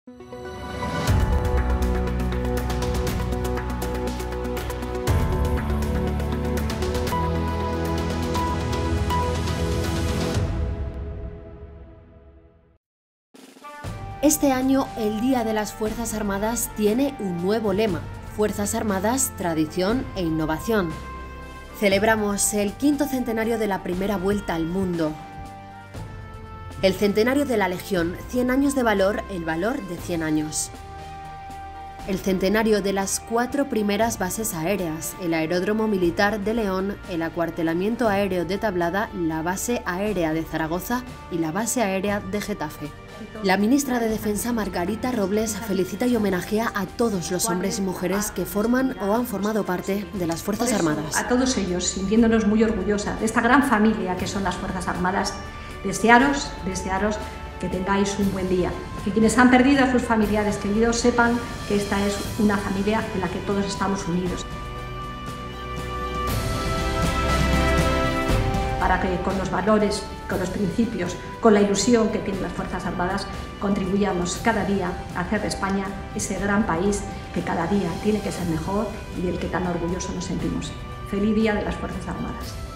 Este año, el Día de las Fuerzas Armadas tiene un nuevo lema: Fuerzas Armadas, Tradición e Innovación. Celebramos el 5º centenario de la primera vuelta al mundo. El centenario de la Legión, 100 años de valor, el valor de 100 años. El centenario de las 4 primeras bases aéreas, el Aeródromo Militar de León, el Acuartelamiento Aéreo de Tablada, la Base Aérea de Zaragoza y la Base Aérea de Getafe. La ministra de Defensa, Margarita Robles, felicita y homenajea a todos los hombres y mujeres que forman o han formado parte de las Fuerzas Armadas. A todos ellos, sintiéndonos muy orgullosas de esta gran familia que son las Fuerzas Armadas, desearos que tengáis un buen día. Que quienes han perdido a sus familiares queridos sepan que esta es una familia en la que todos estamos unidos. Para que con los valores, con los principios, con la ilusión que tienen las Fuerzas Armadas, contribuyamos cada día a hacer de España ese gran país que cada día tiene que ser mejor y del que tan orgullosos nos sentimos. Feliz Día de las Fuerzas Armadas.